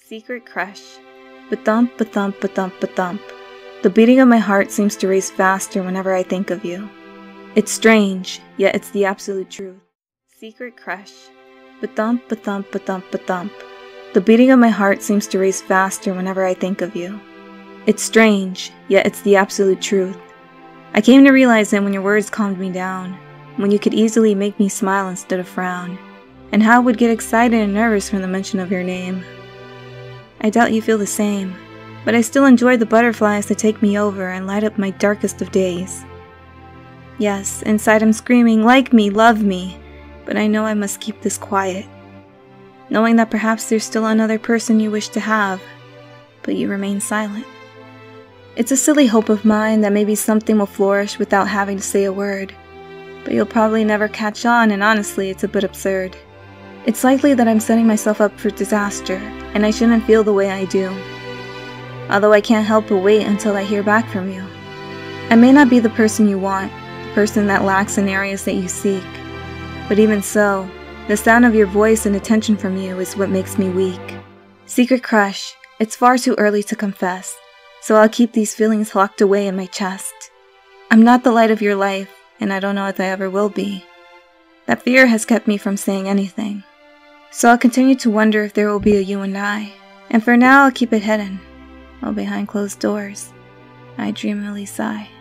Secret crush. Ba-thump, ba-thump, ba-thump, ba-thump. The beating of my heart seems to race faster whenever I think of you. It's strange, yet it's the absolute truth. Secret crush. Ba-thump, ba-thump, ba-thump, ba-thump. The beating of my heart seems to race faster whenever I think of you. It's strange, yet it's the absolute truth. I came to realize that when your words calmed me down, when you could easily make me smile instead of frown, and how I would get excited and nervous from the mention of your name. I doubt you feel the same, but I still enjoy the butterflies that take me over and light up my darkest of days. Yes, inside I'm screaming, like me, love me, but I know I must keep this quiet, knowing that perhaps there's still another person you wish to have, but you remain silent. It's a silly hope of mine that maybe something will flourish without having to say a word, but you'll probably never catch on, and honestly, it's a bit absurd. It's likely that I'm setting myself up for disaster, and I shouldn't feel the way I do. Although I can't help but wait until I hear back from you. I may not be the person you want, the person that lacks in areas that you seek, but even so, the sound of your voice and attention from you is what makes me weak. Secret crush, it's far too early to confess, so I'll keep these feelings locked away in my chest. I'm not the light of your life, and I don't know if I ever will be. That fear has kept me from saying anything. So I'll continue to wonder if there will be a you and I, and for now I'll keep it hidden, while behind closed doors, I dreamily sigh.